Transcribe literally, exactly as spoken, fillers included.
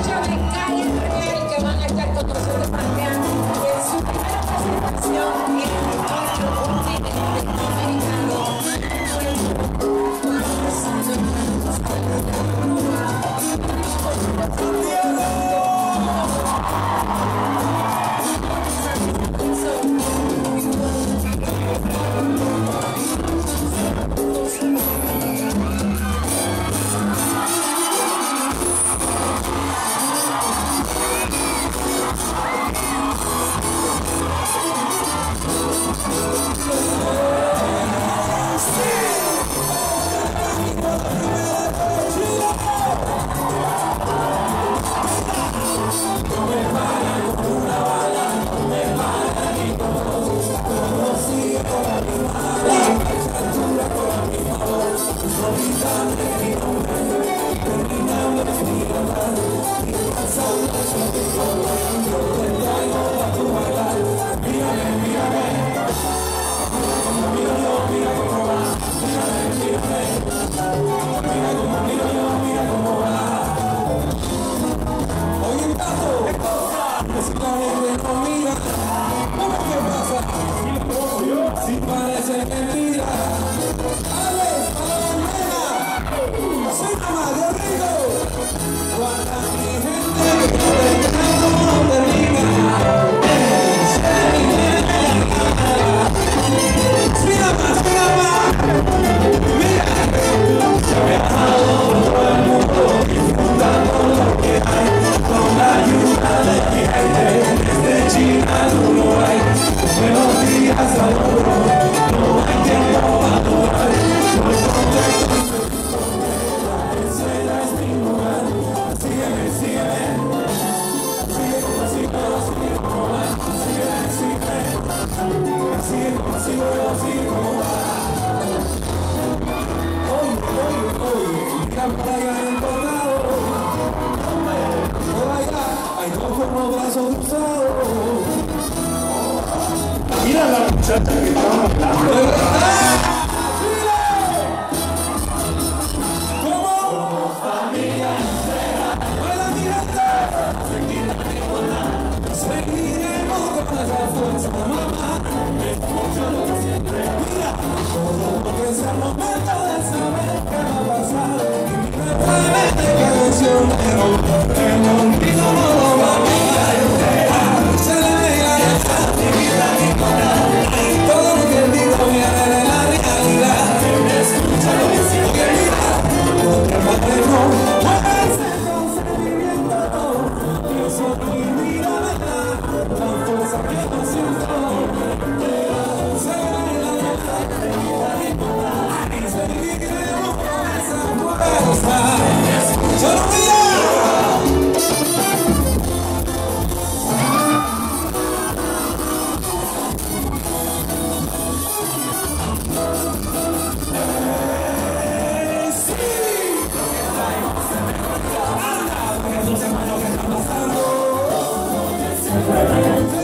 Si parece mentira, Alex, para la mañana, soy mamá de rico, guarda mi gente, que te como no termina. Mira más, mira más, mira, se ha viajado todo el mundo, disfrutando lo que hay, con la ayuda de mi gente, desde China al Uruguay. Buenos días a todos, no hay tiempo para durar, no estoy la escena es mi lugar, sígueme, sígueme, sígueme, sígueme, sígueme, sígueme, sígueme, sígueme, sígueme, sígueme, oye, oye, oye, mira para allá importado, por allá hay dos con los brazos cruzados. Mira la muchacha que estaba hablando. ¿De verdad? ¿Cómo? Como familia entera. ¡Hola, mi gente! Seguiremos con esa fuerza, mamá. Escúchalo siempre. Mira, todo lo que sea el momento de saber qué va a pasar. Y mi repente cancionero, el olvido no lo va a mirar entera. Se le veía la actividad y todo lo que digo viene de la realidad. Escúchalo y sigue, mira, lo que matemos, muévese con sentimiento. Yo soy mi vida, verdad, la fuerza que yo siento. Se ve la realidad y seguiremos con esa fuerza. Escúchalo, mira. We'll be right back.